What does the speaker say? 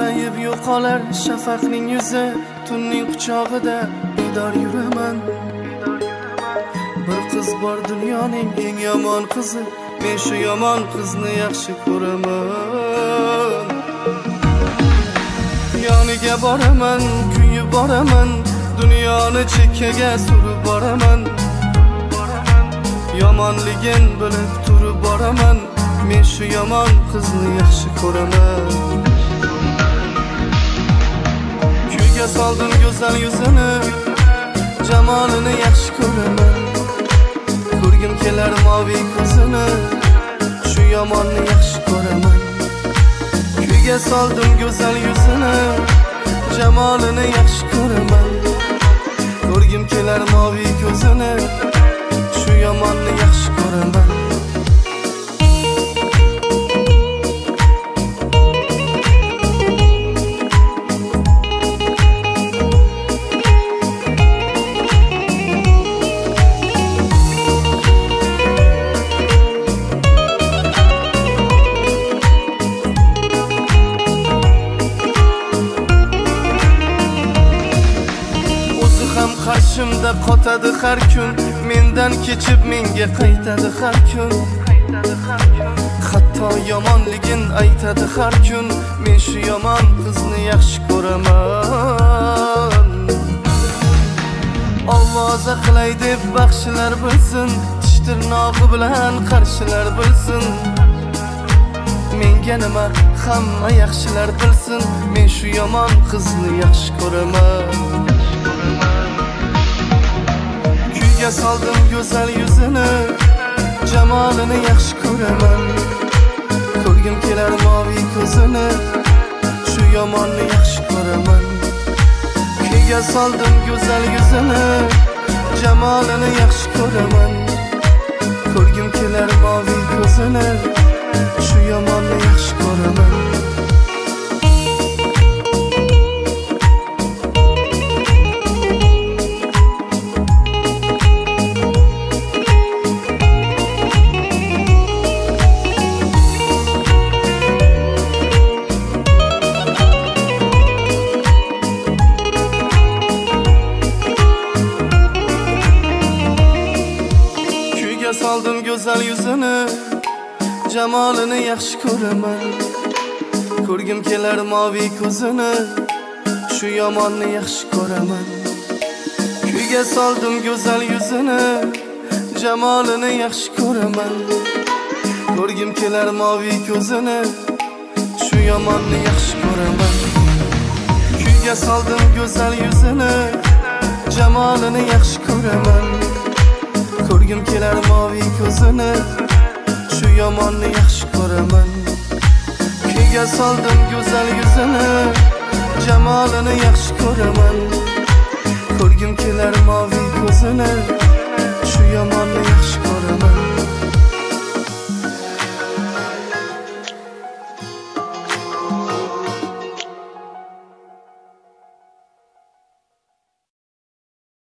qorayib yo'qolar shafaqning yuzi, tunning quchog'ida bedor yuraman. Bir qiz bor dunyoning eng yomon qizi, men shu yomon qizni yaxshi ko'raman. Yoniga boraman, kuyib boraman, dunyoni chekkaga surib boraman. Yomonligin bilib turib boraman, men shu yomon qizni yaxshi ko'raman. Kuyga soldim go'zal yuzini, jamolini yaxshi ko'raman. Ko'rgim kelar moviy ko'zini, shu yomonni yaxshi ko'raman. Kuyga soldim go'zal yuzini, jamolini yaxshi ko'raman. Ko'rgim kelar moviy ko'zini, shu yomonni yaxshi ko'raman. Qarshimda qotadi har kun, mendan kechib menga qaytadi har kun. Hatto yomonligin aytadi har kun, men shu yomon qizni yaxshi ko'raman. Ovoza qilay deb baxshilar bilsin, tish tirnog'i bilan qarshilar bilsin. Menga nima hamma yaxshilar bilsin, men shu yomon qizni yaxshi ko'raman. Kuyga soldim go'zal yuzini, jamolini yaxshi ko'raman. Ko'rgim kelar moviy ko'zini, shu yomonni yaxshi ko'raman. Kuyga soldim go'zal yuzini, jamolini yaxshi ko'raman. Ko'rgim kelar moviy ko'zini, shu yomonni yaxshi ko'raman. Soldim go'zal yuzini, jamolini yaxshi ko'raman. Ko'rgim kelar moviy ko'zini, shu yomonni yaxshi ko'raman. Kuyga soldim go'zal yuzini, jamolini yaxshi ko'raman. Ko'rgim kelar moviy ko'zini, shu yomonni yaxshi ko'raman. Kuyga soldim go'zal yuzini, jamolini yaxshi ko'raman. Ko'rgim kelar moviy ko'zini, shu yomonni yaxshi ko'raman. Kuyga soldim go'zal yuzini, jamolini yaxshi ko'raman. Ko'rgim kelar moviy ko'zini,